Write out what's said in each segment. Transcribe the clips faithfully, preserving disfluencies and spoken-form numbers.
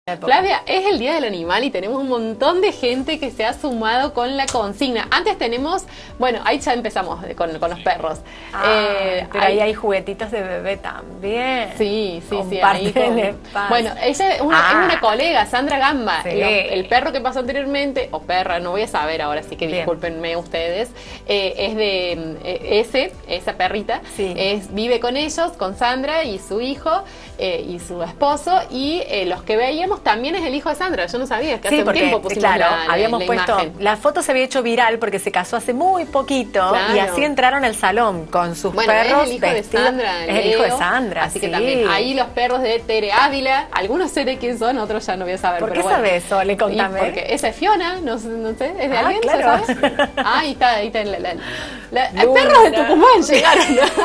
Flavia, es el Día del Animal y tenemos un montón de gente que se ha sumado con la consigna. Antes tenemos, bueno, ahí ya empezamos con, con los perros. Ah, eh, pero ahí hay juguetitos de bebé también. Sí, sí, sí. Ahí con, bueno, ella es una, ah, es una colega, Sandra Gamba. Sí. Lo, el perro que pasó anteriormente, o perra, no voy a saber ahora, así que Bien. discúlpenme ustedes. Eh, es de eh, ese, esa perrita. Sí. Es, vive con ellos, con Sandra y su hijo eh, y su esposo. Y eh, los que veíamos también es el hijo de Sandra. Yo no sabía que sí, hace porque, un tiempo pusimos claro, la, la, habíamos la puesto, imagen. la foto se había hecho viral porque se casó hace muy poquito, Claro. y así entraron al salón con sus Bueno, perros. es el hijo vestidos, de Sandra, es el hijo de Leo, Sandra, así sí. que también ahí los perros de Tere Ávila, algunos sé de quién son, otros ya no voy a saber. ¿Por pero qué bueno. sabes eso? Le Y contame. porque esa es Fiona, no, no sé, ¿es de Ah, alguien? claro. ¿Se sabe? Ah, ahí está, ahí está. La, la, la, Luna. perros de Tucumán llegaron.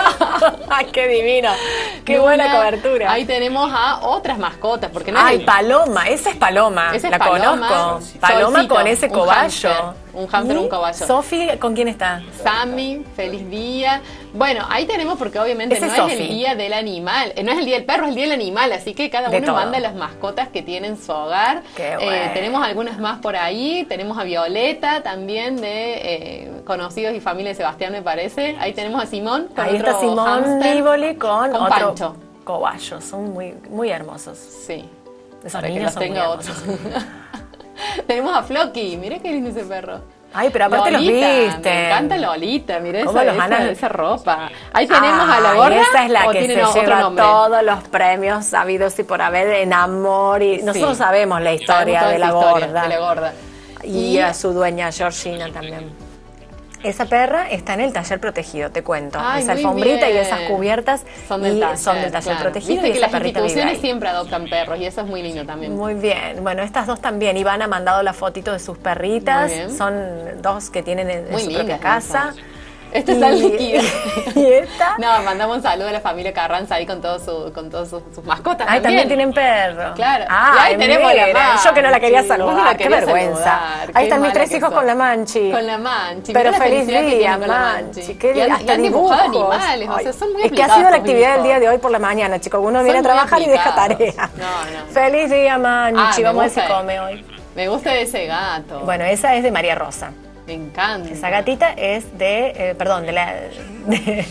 ¡Ay, qué divino! ¡Qué Luna. buena cobertura! Ahí tenemos a otras mascotas, porque no ¡Ay, es el- Paloma! Esa es Paloma, esa es la Paloma, conozco. Paloma Solcito, con ese un cobayo. hámster, un hámster, ¿Y un caballo. Sofi, ¿con quién está? Sammy, feliz día. Bueno, ahí tenemos porque obviamente Ese no es es Sofi. el día del animal, eh, no es el día del perro, es el día del animal, así que cada De uno todo. manda las mascotas que tiene en su hogar. Qué Eh, bueno. tenemos algunas más por ahí, tenemos a Violeta también de eh, Conocidos y Familia de Sebastián, me parece. Ahí tenemos a Simón con Ahí otro está Simón hámster. Nívoli con, con otro Pancho. cobayo. Son muy, muy hermosos. Sí. Esos Para que niños los son muy tenga hermosos. otros. Tenemos a Floki, mira qué lindo ese perro. Ay, pero aparte Lolita, los viste. Me encanta Lolita, mira ¿Cómo esa, los esa, van a- esa ropa. Ahí tenemos a la Ay, gorda. esa es la ¿o que se tienen otro lleva nombre? todos los premios sabidos y por haber en amor. Y nosotros Sí. sabemos la Sabemos historia toda de la esa historia gorda. de la gorda. Y, Y- a su dueña Georgina también. Esa perra está en el taller protegido, te cuento. Ay, esa muy alfombrita y bien. esas cubiertas Son del y taller, son del taller claro. protegido. Viste y que esa las perrita vive instituciones ahí. siempre adoptan perros y eso es muy lindo también. Muy bien. Bueno, estas dos también. Iván ha mandado la fotito de sus perritas. Muy bien. Son dos que tienen en, en Muy su lindas propia casa. esas. Esta está líquida. Y esta. No, mandamos un saludo a la familia Carranza ahí con todos su, con todos sus, sus mascotas. Ay, también tienen perro. Claro. Ah, Y ahí tenemos la Manchi. Yo que no la quería Vos no la saludar. Qué querías vergüenza. saludar, qué Ahí están mis mala tres que hijos sos. con la Manchi. Con la Manchi. Pero Mirá la feliz felicidad que día, tienen con la Manchi. Qué Y han- hasta y han dibujado dibujos. animales, o sea, Ay, son muy es que ha aplicados sido la tus actividad del hijos. día de hoy por la mañana, chicos. Uno Son viene a muy trabajar y deja aplicados. tarea. No, no. Feliz día, Manchi. Ah, me Vamos a ver si gusta. come hoy. Me gusta ese gato. Bueno, esa es de María Rosa. Me encanta. Esa gatita es de, eh, perdón, de la... de-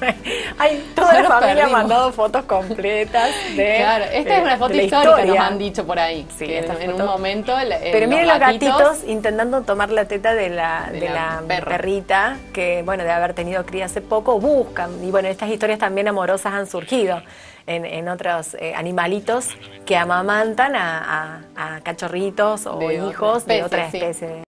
Ay, toda Ya la nos familia ha perdimos. mandado fotos completas de... Claro, esta de- es una foto de la histórica, historia. nos han dicho por ahí. Sí, que en, esta en un foto. momento. el- el- Pero miren los gatitos, intentando tomar la teta de la, De de la la perra. perrita, que bueno, de haber tenido cría hace poco, buscan. Y bueno, estas historias también amorosas han surgido en, en otros eh, animalitos que amamantan a, a- a cachorritos o De hijos otras de especies, otra sí. especie.